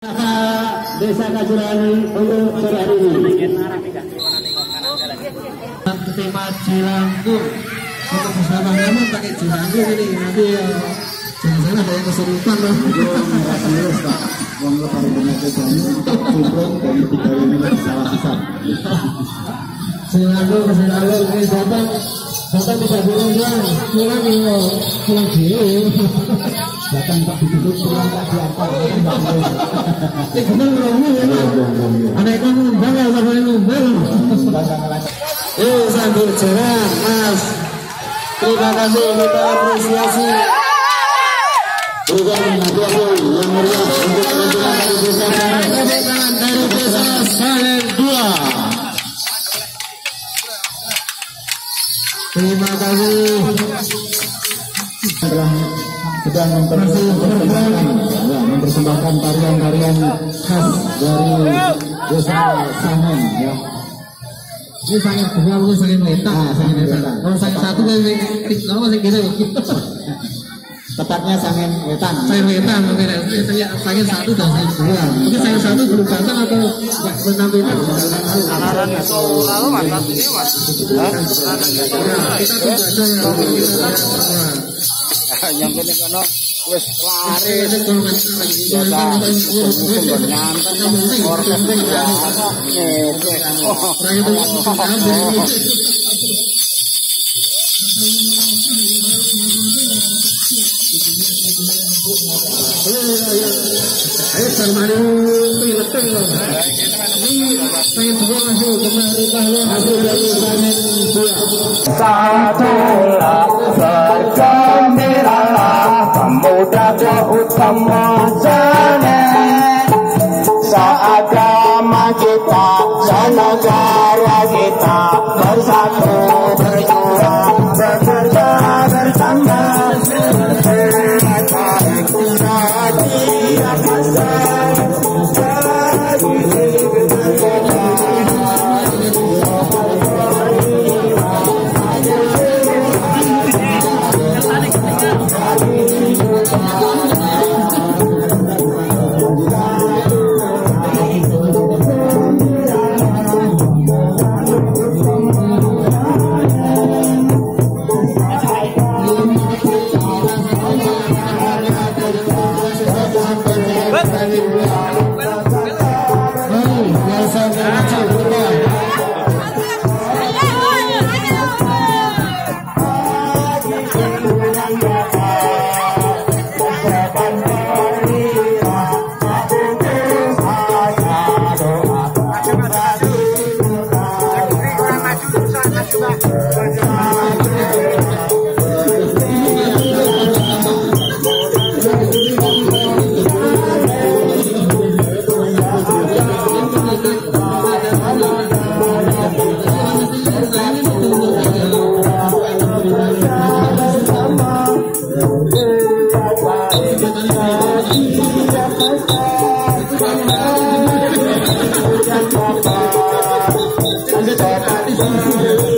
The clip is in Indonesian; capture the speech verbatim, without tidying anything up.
Desa Kajurani untuk sore hari ini. Tema Cilangkung untuk bersama namun pakai Cilangkung ini nanti ya jangan ada yang kesurupan loh. Serius Pak, uang lebar penyakit banyak, cumplung dan tiga ini salah besar. Cilangkung, Cilangkung ini datang, datang bisa bilang ya, pulang ya, pulang dulu. Datang tak duduk pulang tak diantar. Ini benar ngomong ya Pak. Anak kamu ngundang ya sampai ngundang. Eh sambil jalan Mas. Terima kasih, kita apresiasi. Berikan hadiah yang meriah untuk penampilan dari desa dari desa Salen dua. Terima kasih. Setelah sedang mempersembahkan tarian-tarian khas dari desa Sangen ya. Ini sangat dua mungkin sangat letak, ah, sangat letak. Kalau sangat satu kan kalau masih gitu. Tepatnya sangat wetan. Sangat wetan mungkin saya sangat satu dan sangat dua. Mungkin sangat satu belum datang atau nggak penampilan. Alaran itu lalu mantap ini mas. Kita tidak ada yang kene kono wis lari biasa nyantai orkestra biasa ngene ayo sarmani pileteng loh ini pengen semua hasil kemarin pahlawan hasil dari panen buah satu bergembiralah pemuda utama jalan seagama kita senegara kita bersatu berjuang bekerja bersama Terima kasih.